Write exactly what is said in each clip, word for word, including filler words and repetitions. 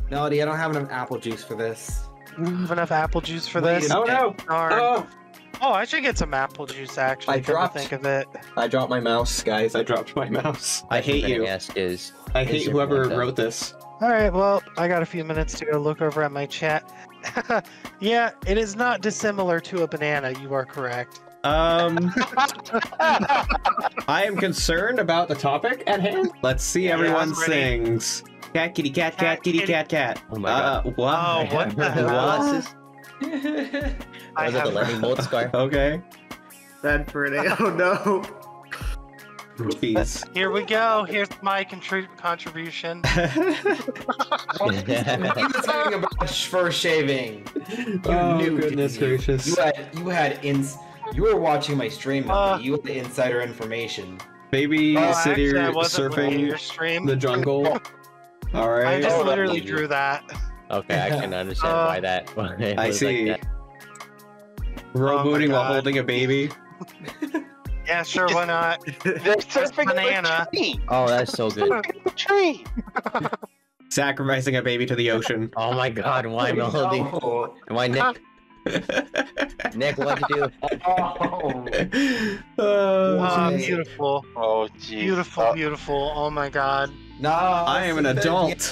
Melody, I don't have enough apple juice for this. You have enough apple juice for Wait this? a Oh no! Darn. Oh, Oh, I should get some apple juice, actually, I come to dropped- think of it. I dropped my mouse, guys. I dropped my mouse. I hate I'm gonna you. ask is, I is hate there whoever Fanta? wrote this. Alright, well, I got a few minutes to go look over at my chat. Yeah, it is not dissimilar to a banana, you are correct. Um, I am concerned about the topic at hand. Let's see Yeah, everyone I'm ready. sings. Cat, kitty, cat, cat, Cat, kitty, kitty. cat, cat. Oh my Uh, god. what? Oh, what the hell? Glasses? I Was it the have- lightning bolt scar? Okay. Bad pretty. Oh no. Jeez. Here we go. Here's my contri- contribution. He was talking about fur shaving. You Oh, knew, goodness didn't you? gracious. You had you had ins. You were watching my stream. Melody. Uh, you had the insider information. Baby Oh, City actually, I wasn't looking at your surfing stream. the jungle. I Alright. just Oh, literally that- drew that. Okay, I can understand Uh, why that. Why it I was see. Like that. Row Oh my booting while God. holding a baby. Yeah, sure, why not? They're surfing banana. a tree. Oh, that's so good. A tree. Sacrificing a baby to the ocean. Oh my god, why Melody? Oh. Why Nick? Nick, what'd you do? Oh. Oh, Oh, geez. beautiful. Oh, jeez. Beautiful, Uh, beautiful. Oh my god. No, I am an adult.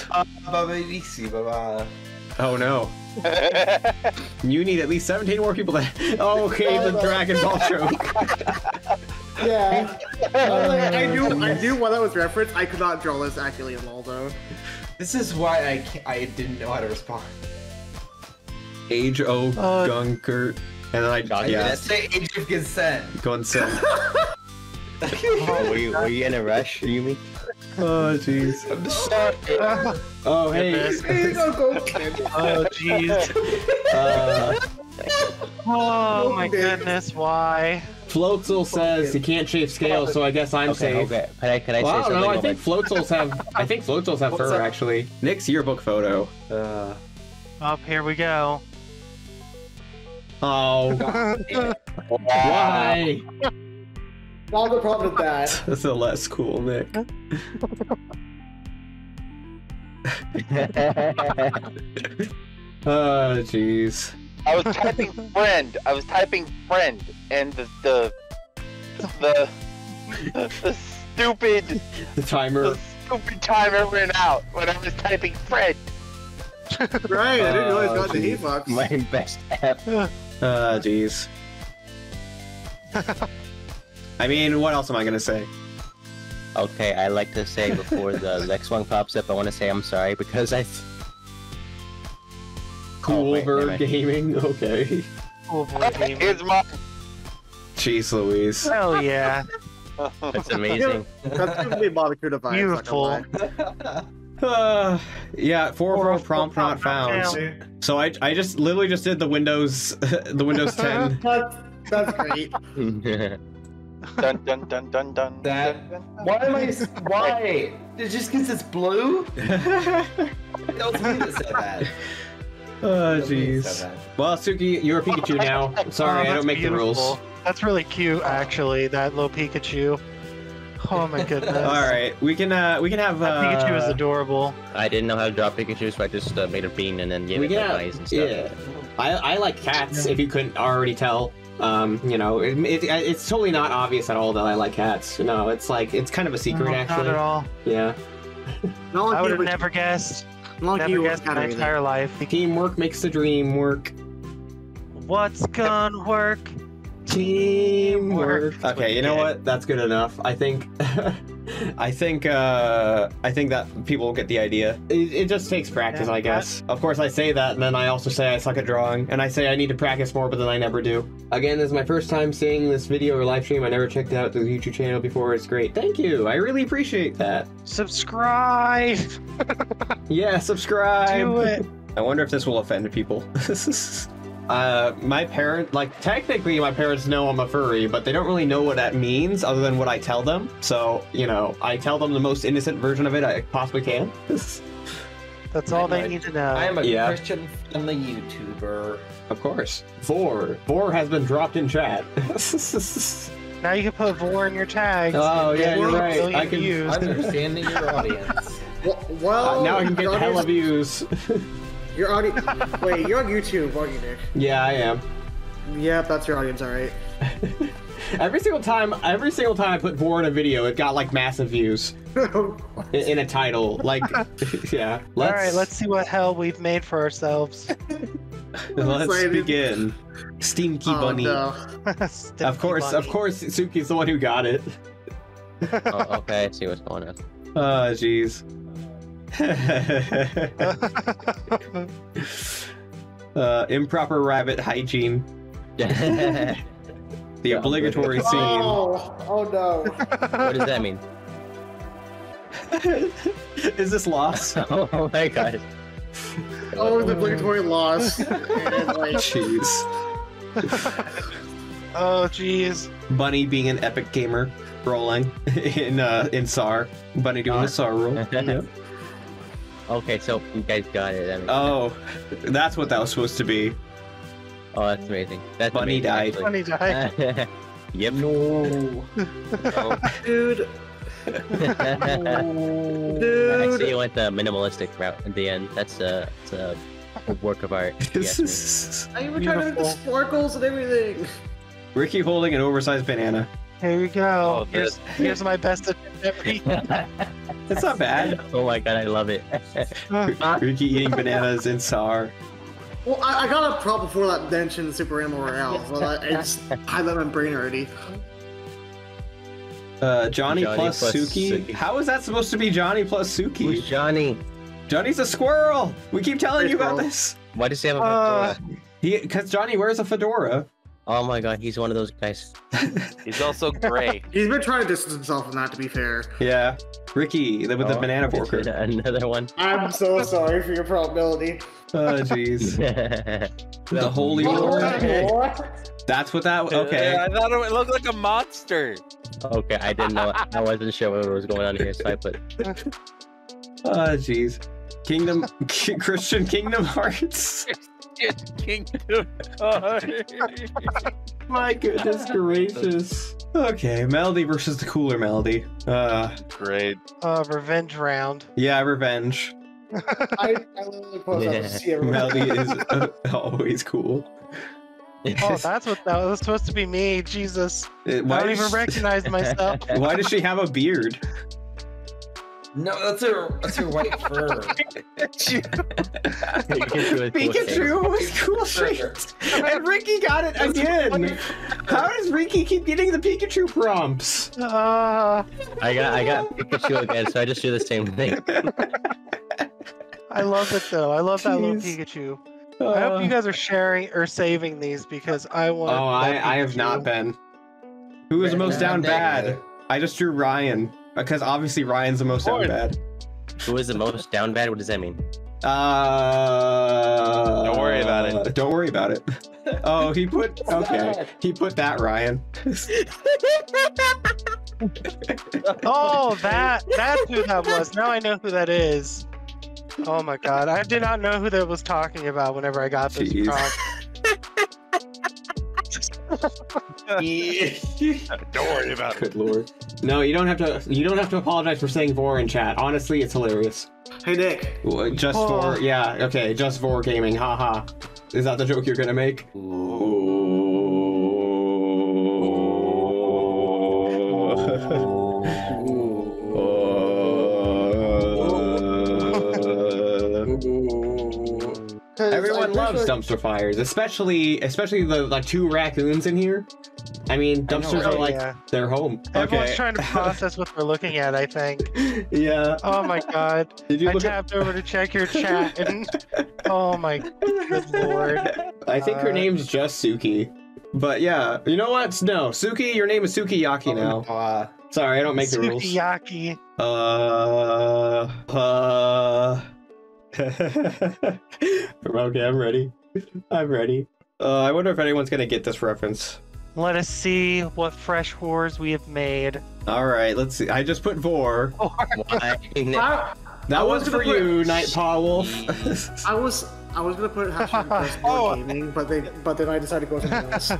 Oh no. You need at least seventeen more people to. Oh, okay, the Dragon Ball choke. Yeah. I knew I knew why that was referenced. I could not draw this accurately at all though. This is why I can't, I didn't know how to respond. Age O Uh, Gunker. And then I. Got I you. Yeah, didn't say age of consent. consent. Oh, were you, were you in a rush, you mean? Oh, jeez. I'm sorry. Oh, hey. Goodness. Here you go, go, kid. Oh, jeez. Uh, Oh my Okay. goodness, why? Floatzel says he can't shave scales, so I guess I'm Okay, safe. okay. Can I, can I Well, I say don't something? know. I about- think Floatzels have. I think Floatzels have What's fur up? actually. Nick's yearbook photo. Uh. Up here we go. Oh. Why? Not the problem with that. That's a less cool Nick. Oh, jeez. I was typing friend. I was typing friend, and the the the the, the stupid The timer. the stupid timer ran out when I was typing friend. Right, I didn't realize Oh, got the geez. heat box. My best app. Uh, jeez. I mean, what else am I gonna say? Okay, I like to say before the next one pops up, I want to say I'm sorry because I. Cool wait, never Bird mind. Gaming. Okay. Cool boy game. Here's my. Jeez, Louise. Hell yeah. That's amazing. That's gonna be Monaco device. Beautiful. Uh, yeah, four Four pro prompt not found. found. So I I just literally just did the Windows the Windows ten. That's, that's great. Dun dun dun dun dun. That- dun, dun, Why am I? Why? It's just because it's blue? That was me that said that. Oh That was me that jeez. said that. Well, Suki, you're a Pikachu now. Sorry, Oh, I that's don't make the rules. beautiful. That's really cute, actually. That little Pikachu. Oh my goodness. All right, we can uh we can have That uh, Pikachu is adorable. I didn't know how to draw Pikachu, so I just uh, made a bean and then gave we it can like have, eyes and stuff. yeah. I I like cats. If you couldn't already tell. Um, you know, it, it, it's totally not obvious at all that I like cats. No, it's like it's kind of a secret No, actually. Not at all. Yeah. Not like I would you have would- never guessed. not like Never you guessed would my either. entire life. Teamwork makes the dream work. What's gonna work? Teamwork. Teamwork. Okay, you know what? That's good enough. I think. I think. uh I think that people will get the idea. It, it just takes practice, Yeah, I guess. Of course, I say that, and then I also say I suck at drawing, and I say I need to practice more, but then I never do. Again, this is my first time seeing this video or live stream. I never checked out the YouTube channel before. It's great. Thank you. I really appreciate that. Subscribe. Yeah, subscribe. Do it. I wonder if this will offend people. Uh, my parent, like, technically my parents know I'm a furry, but they don't really know what that means other than what I tell them. So, you know, I tell them the most innocent version of it I possibly can. That's all they I- need to know. I am a Yeah. Christian-friendly YouTuber. Of course. Vor. Vor has been dropped in chat. Now you can put Vor in your tags. Oh, yeah, you're Vor right. million I can- views. Understanding your audience. Wha- Well, Uh, now I can get your hella audience- views. You're already. Wait, you're on YouTube, aren't you, Nick? Yeah, I am. Yep, that's your audience, alright. Every single time, every single time I put Vor in a video, it got like massive views in, in a title. Like, yeah. All right, let's see what hell we've made for ourselves. let's Excited. begin. Steamkey Oh, Bunny. no. Of course, of course, Suki's the one who got it. Oh, okay, I see what's going on. Oh, jeez. uh, improper rabbit hygiene. The obligatory scene. Oh, oh no. What does that mean? Is this lost? Oh my god. Oh, the obligatory loss. And, like, Jeez. Oh, jeez. Bunny being an epic gamer, rolling in uh, in S A R. Bunny doing the S A R roll. Yep. Okay, so you guys got it. That makes Oh, that's what that was supposed to be. sense. Oh, that's amazing. That's Bunny died. Funny died. amazing, yep. No. Oh. dude. I Dude. see you went the minimalistic route at the end. That's a, that's a work of art. if you ask me. I even tried to make the Beautiful. sparkles and everything. Ricky holding an oversized banana. Here you go. Oh, here's, here's my best attempt every. It's not bad. Oh my god, I love it. Ricky eating bananas in S A R. Well, I, I got a prop before that bench in Super Animal Royale, so I, I just had that in my brain already. Uh, Johnny, Johnny plus, plus Suki. Suki. How is that supposed to be Johnny plus Who's Suki? Johnny? Johnny's a squirrel. We keep telling Hey, you about squirrel. this. Why does he have a Uh, fedora? He, because Johnny wears a fedora. Oh my god, he's one of those guys. He's also gray. He's been trying to distance himself from that, to be fair. Yeah, Ricky the- with the Oh, banana porker. Another one. I'm so sorry for your probability. Oh jeez. the The holy Oh, Lord. That's what that. Okay. I thought it looked like a monster. Okay, I didn't know. I wasn't sure what was going on here, so I put. Oh jeez. Kingdom Christian Kingdom Hearts. Kingdom. My goodness gracious. Okay, Melody versus the cooler Melody. Uh, Great. uh, revenge round. yeah, revenge. I, I literally post Yeah. to see everyone. Melody is uh, always cool. Oh, that's what that was supposed to be me. Jesus. Uh, I don't does even she- recognize myself. Why does she have a beard? No, that's her. That's her white fur. Pikachu with cool shit. And Ricky got it again. How does Ricky keep getting the Pikachu prompts? Uh, I got, I got Pikachu again, so I just do the same thing. I love it though. I love that little Jeez. Pikachu. I hope you Uh, guys are sharing or saving these because I want. Oh, I, that I have Pikachu. not been. Who is the most down bad? I just drew Ryan because obviously Ryan's the most down Lord. bad. Who is the most down bad? What does that mean? Uh, Don't worry about it. Don't worry about it. Oh, he put okay. He put that Ryan. Oh, that that's who that was. Now I know who that is. Oh my god, I did not know who that was talking about whenever I got this Jeez. prompt. Don't worry about it. Good lord. No, you don't have to. You don't have to apologize for saying Vor in chat. Honestly, it's hilarious. Hey, Nick. Just Oh. for yeah. Okay, just for gaming. Haha. Is that the joke you're gonna make? Everyone loves dumpster fires, especially especially the like two raccoons in here. I mean, dumpsters Oh, are like yeah. their home. Everyone's Okay. trying to process what we're looking at, I think. Yeah. Oh my god. Did you I look at? tapped over to check your chat and oh my good lord. I think her Uh, name's just Suki. But yeah, you know what? No, Suki, your name is Sukiyaki now. Uh, Sorry, I don't make the rules. Sukiyaki. Uh, uh. Okay, I'm ready. I'm ready. Uh, I wonder if anyone's gonna get this reference. Let us see what fresh whores we have made. All right, let's see. I just put Vor. Why? I, That I was was for gonna put- you, Night Paw Wolf. I was I was gonna put hashtag first Oh. gaming, but they but then I decided to go with something else.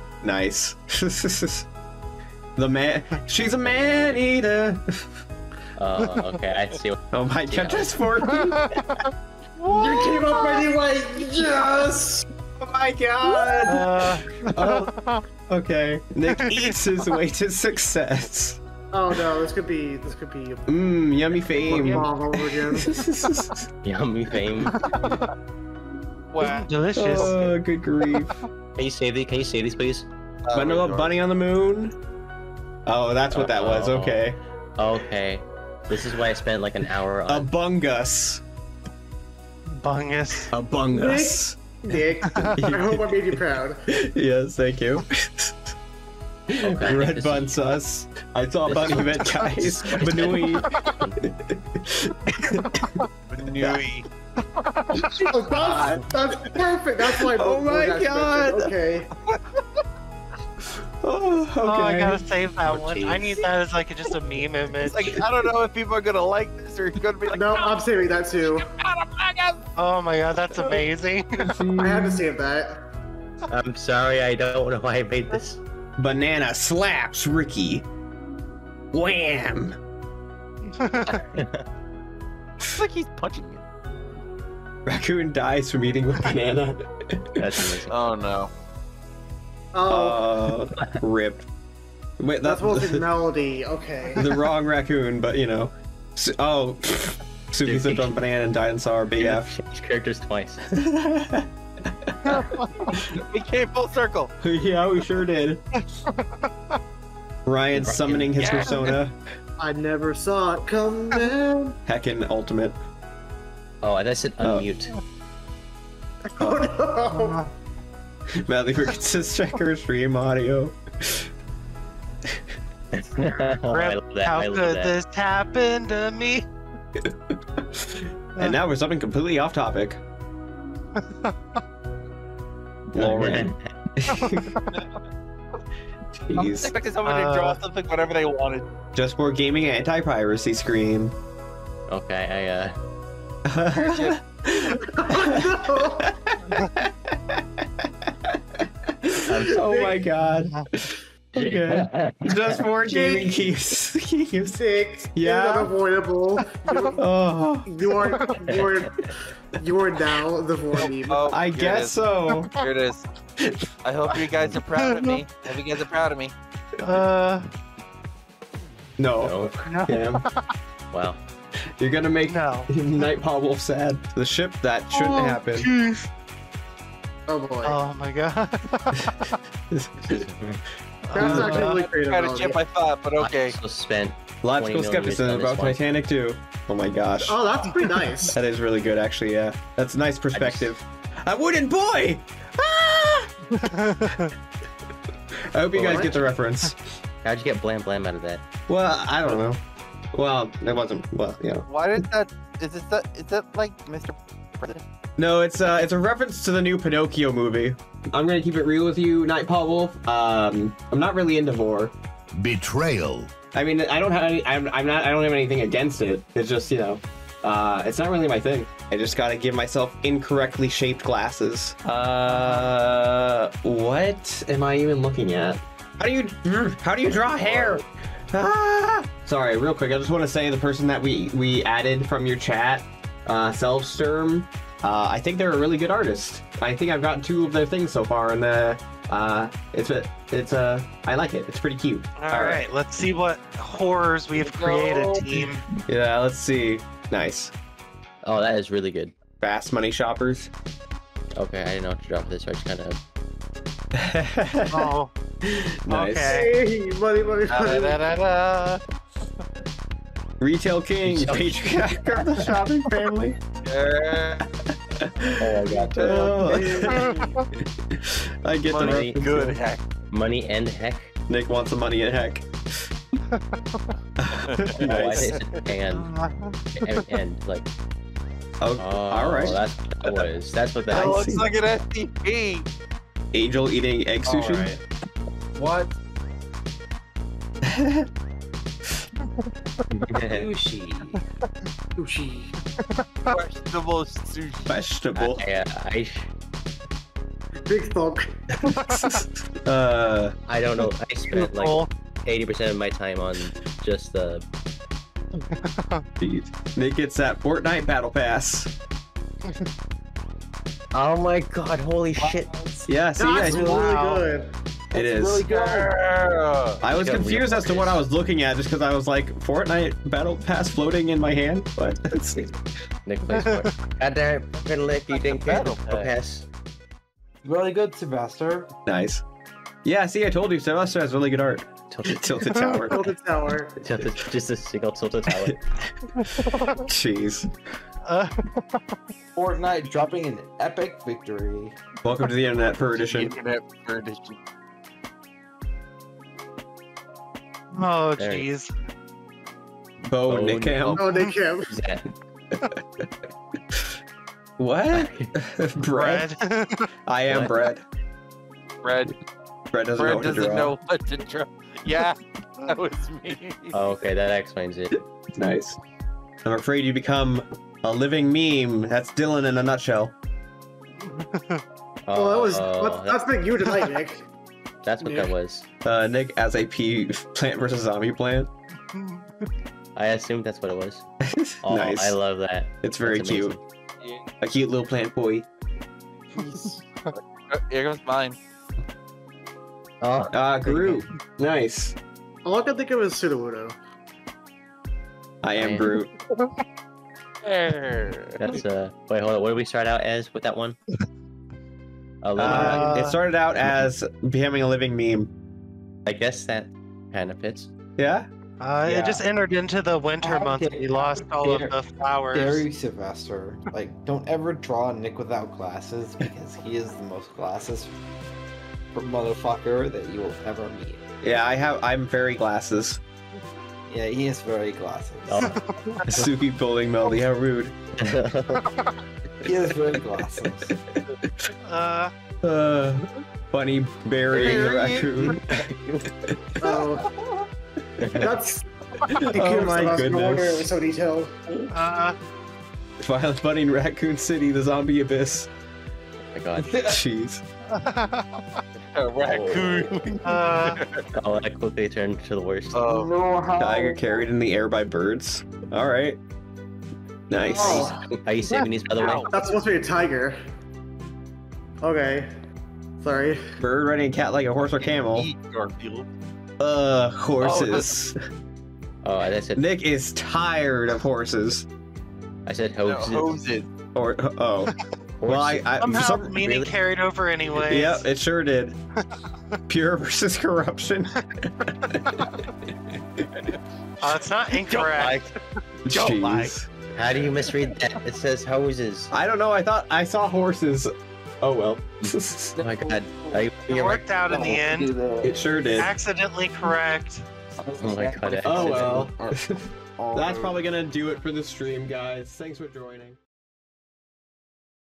Nice. The man. She's a man eater. Oh, okay, I see. What... Oh my god, that's four. You You came up anyway. Yes. Oh my god. Uh, Oh, okay. Nick eats his way to success. Oh no, this could be. This could be. Mmm, yummy fame. Mom over again. Yummy fame. Wow. delicious. Oh, good grief. Can you save these? Can you save these, please? Vanilla bunny on the moon. Oh, that's what that was. Uh-oh. Okay. Okay. This is why I spent like an hour on. Abungus. Bungus. Abungus. Nick, I hope I made you proud. Yes, thank you. Okay, Red this bun is- sus. I saw a this bunny is- event, guys. Banui. Nui. Oh, that's, that's perfect. That's why. Oh my Bojack's God. mentioned. Okay. Oh, okay. Oh, I gotta save that Oh, one. I jeez. need that as like a, just a meme image. It's like I don't know if people are gonna like this or gonna be like, No, I'm saving that too. Oh my god, that's amazing. I had to save that. I'm sorry, I don't know why I made this. Banana slaps Ricky. Wham! it's like he's punching you. Raccoon dies from eating a banana. That's amazing. Oh no. Oh, Uh, rip. Wait, that's that's supposed to be Melody. Okay. the wrong raccoon, but you know. Su- oh, Suki slipped on banana and died and saw our B F. Change characters twice. It came full circle. Yeah, we sure did. Ryan summoning his Yeah. persona. I never saw it come down. Heckin' ultimate. Oh, I said Oh. unmute. Oh no. Madly forgets to check her stream audio. Oh, I love that. How I love could that. this happen to me? And now we're something completely off topic. Lauren. I was Jeez. expecting someone to draw Uh, something whatever they wanted. Just for gaming anti-piracy screen. Okay, I uh. I'm Oh my god. Okay. Just for gaming keeps. keeps. Six. Yeah. It's unavoidable. You, Oh, you are. You are. You are now the vormeme. Oh, I here it guess is. so. Here it is. I hope you guys are proud of me. I hope you guys are proud of me. Uh, No. No. Damn. Wow. You're gonna make no. Night Paw Wolf sad. The ship that shouldn't Oh, happen. jeez. Oh boy. Oh my god. That's Uh, actually really creative. Kind of Melody. chip I thought, but okay. I also spent Logical twenty millimeters skepticism on this about one. Titanic too. Oh my gosh. Oh, that's pretty nice. That is really good, actually, yeah. That's a nice perspective. A wooden boy! Ah! I hope you guys What? get the reference. How'd you get blam blam out of that? Well, I don't know. Well, it wasn't, well, you know. Why did that? Is this that? Is that like Mister President? No, it's uh, it's a reference to the new Pinocchio movie. I'm gonna keep it real with you, Night Paw Wolf. Um, I'm not really into vor. Betrayal. I mean, I don't have any. I'm, I'm not. I don't have anything against it. It's just, you know, uh, it's not really my thing. I just gotta give myself incorrectly shaped glasses. Uh, what am I even looking at? How do you? How do you draw hair? Ah! Sorry, real quick. I just want to say the person that we we added from your chat, uh, Selfsturm. Uh, I think they're a really good artist. I think I've gotten two of their things so far, and uh, uh, it's a, it's a, I like it. It's pretty cute. All right, let's see what horrors we've created, team. Yeah, let's see. Nice. Oh, that is really good. Fast money shoppers. Okay, I didn't know what to draw for this, so I just kind of. Oh, Nice. okay. Hey, money, money, money. Da-da-da-da. Retail king, Retail- patriarch of the shopping family. Yeah. Oh, I got Oh. I get the Money, reference. good heck. money and heck. Nick wants the money in heck. Oh, I Nice. think it's and, and, and like. Oh, Oh, all right. That's what that was. That's what that That I was. looks see. like an S T P. Angel eating egg sushi. Alright. What? Sushi. Sushi. Vegetable sushi. Vegetable. I, uh, I, Big thunk. uh, I don't know. I spent like Beautiful. eighty percent of my time on just the Jeez. Nick gets that Fortnite Battle Pass. Oh my god, holy shit. Yeah, see, I That's told- really Wow. good. it is. Really good. Yeah. I was Got real confused as to what I was looking at just because I was like, Fortnite Battle Pass floating in my hand, but it's Nick plays Fortnite. God damn it, fucking Nick, you didn't get Battle the pass. Really good, Sylvester. nice. Yeah, see, I told you, Sylvester has really good art. Tilted, Tilted Tower. Tilted Tower. tilted, just a single tilted tower. Jeez. Uh, Fortnite dropping an epic victory. Welcome to the Internet per edition. Internet per edition. oh There. jeez. Bo Oh, Nick Cam. Oh, Nick Kim. Who's that? What? Bread? Bread. I am What? bread. Fred, Bread doesn't know Fred what to doesn't draw. know what to draw. Yeah, that was me. Oh, okay, that explains it. Nice. I'm afraid you become a living meme. That's Dylan in a nutshell. Well, that was Oh, that's, that's been you tonight, Nick. that's what that was. Uh, Nick as a P plant versus zombie plant. I assumed that's what it was. Oh, Nice. I love that. It's very That's cute. amazing. A cute little plant boy. Uh, Here comes mine. Oh, Ah, Groot. Nice. All I can think of is Sudowoodo. I am Man. Groot. There. that's uh. Wait, hold on. What did we start out as with that one? A little Uh, Uh, it started out as becoming a living meme. I guess that kind of fits. Yeah? Uh, Yeah. It just entered into the winter How months. dare- We lost all of dare- the flowers. Dairy Sylvester. Like, don't ever draw Nick without glasses because he is the most glasses motherfucker that you will ever meet. Yeah, I have. I'm very glasses. Yeah, he is very glasses. Oh. Suki bullying Melody. How rude. He is very glasses. Uh, Uh, funny burying a raccoon. Oh, that's. Oh my No wonder it goodness. was so detailed. uh, Violent Bunny in Raccoon City, the zombie abyss. Oh my god. Jeez. A raccoon. uh, Oh, that quickly turned to the worst. Oh, No, how? Tiger carried in the air by birds. Alright. Nice. Oh, Are you saving these, by the way? Ow. that's supposed to be a tiger. Okay. Sorry. Bird riding a cat like a horse or camel. eat Garfield. Uh, horses. Oh, I said. Nick is tired of horses. I said No, hoses. hoses. Or, oh. Well, I. I somehow for the some, meaning really? carried over anyway. yeah, it sure did. Pure versus corruption. Uh, it's not incorrect. Don't lie. Jeez. How do you misread that? It says hoses. I don't know. I thought I saw horses. Oh well. Oh my god. Are you It worked out in the end. It sure did. Accidentally correct. Oh my god. Oh well. Oh, That's probably gonna do it for the stream, guys. Thanks for joining.